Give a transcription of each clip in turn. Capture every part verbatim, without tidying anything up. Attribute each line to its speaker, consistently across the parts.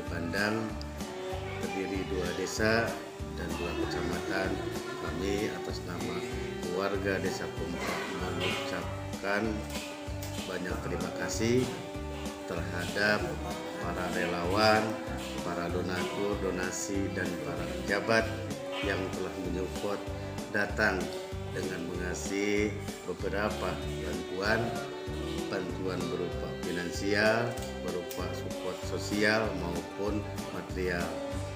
Speaker 1: Bandang, terdiri dua desa dan dua kecamatan. Kami atas nama warga Desa Pompa mengucapkan banyak terima kasih terhadap para relawan, para donatur, donasi, dan para pejabat yang telah menyupport datang dengan mengasih beberapa bantuan bantuan berupa finansial, berupa support sosial maupun material.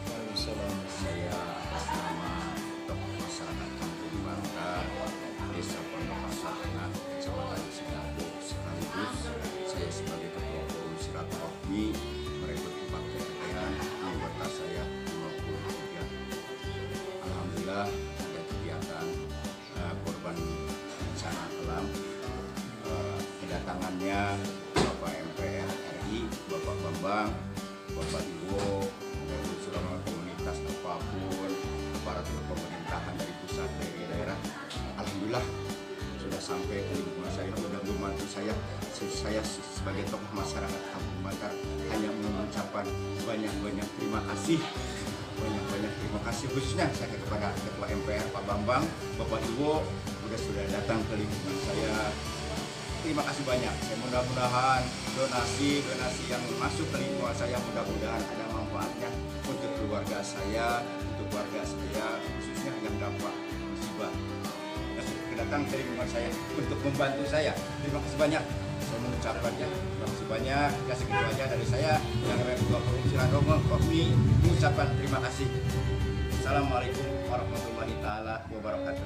Speaker 2: Saya atas nama tokoh masyarakat Kampung Bangka, Desa Pondok Asana, Kecamatan Sinadu, sekaligus saya sebagai Ketua Forum Silaturahmi merekrut empat kegiatan anggota saya dua puluh tiga. Alhamdulillah ada kegiatan uh, korban bencana alam. Uh, kedatangannya Bapak M P R R I, Bapak Bambang, Bapak Iwo, dan seluruh komunitas apapun, aparatur pemerintahan dari pusat dari daerah. Alhamdulillah sudah sampai ke lingkungan saya, sudah membantu saya. Saya sebagai tokoh masyarakat Kampung Bangka hanya mengucapkan banyak-banyak terima kasih, banyak-banyak terima kasih khususnya saya kepada Ketua M P R Pak Bambang, Bapak Iwo sudah sudah datang ke lingkungan saya. Terima kasih banyak. Saya mudah-mudahan donasi-donasi yang masuk ke lingkungan saya mudah-mudahan ada manfaatnya untuk keluarga saya, untuk keluarga saya khususnya yang dampak musibah. Dan kedatang ke lingkungan saya untuk membantu saya. Terima kasih banyak. Saya mengucapkannya. Terima kasih banyak. Ya segitu aja dari saya yang namanya Ketua Forum Silaturahmi mengucapkan terima kasih. Assalamualaikum warahmatullahi taala wabarakatuh.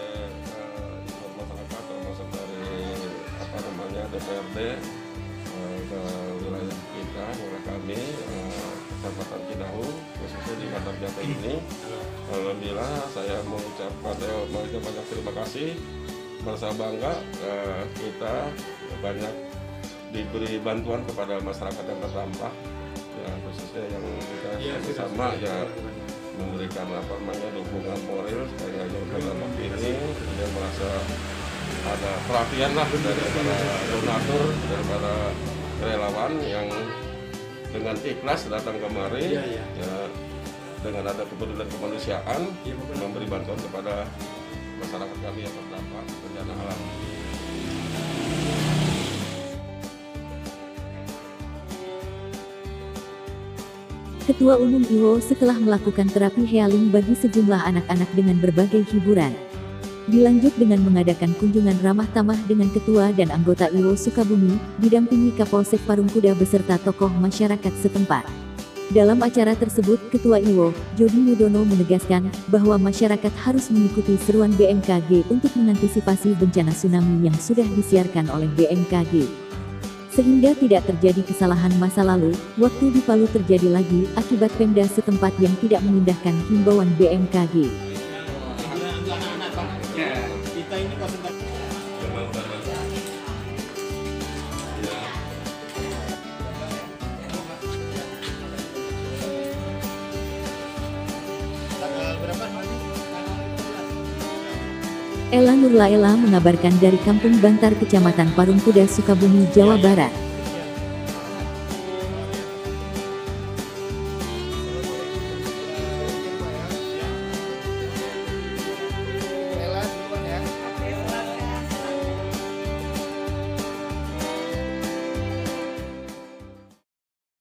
Speaker 3: Masyarakat termasuk dari apa namanya D P R D uh, ke wilayah kita, wilayah kami, uh, Kecamatan Cidahu, khususnya di Bandar Jati ini. Alhamdulillah saya mengucapkan eh, banyak banyak terima kasih, merasa bangga uh, kita banyak diberi bantuan kepada masyarakat yang terdampak, ya khususnya yang kita ya, bersama ya memberikan apa namanya dukungan moral supaya yang terdampak ini dia merasa ada perhatian lah dari para donatur, dari para relawan yang dengan ikhlas datang kemari, ya, ya. Ya, dengan ada kepedulian kemanusiaan, ya, memberi bantuan kepada masyarakat kami yang terdampak bencana alam.
Speaker 4: Ketua Umum I W O setelah melakukan terapi healing bagi sejumlah anak-anak dengan berbagai hiburan. Dilanjut dengan mengadakan kunjungan ramah tamah dengan Ketua dan anggota I W O Sukabumi, didampingi Kapolsek Parungkuda beserta tokoh masyarakat setempat. Dalam acara tersebut, Ketua I W O, Jody Yudono menegaskan bahwa masyarakat harus mengikuti seruan B M K G untuk mengantisipasi bencana tsunami yang sudah disiarkan oleh B M K G. Sehingga tidak terjadi kesalahan masa lalu, waktu di Palu terjadi lagi akibat Pemda setempat yang tidak mengindahkan himbauan B M K G.
Speaker 2: Kita ini konsentrasi.
Speaker 4: Ella Nurlaela mengabarkan dari Kampung Bantar, Kecamatan Parungkuda, Sukabumi, Jawa Barat.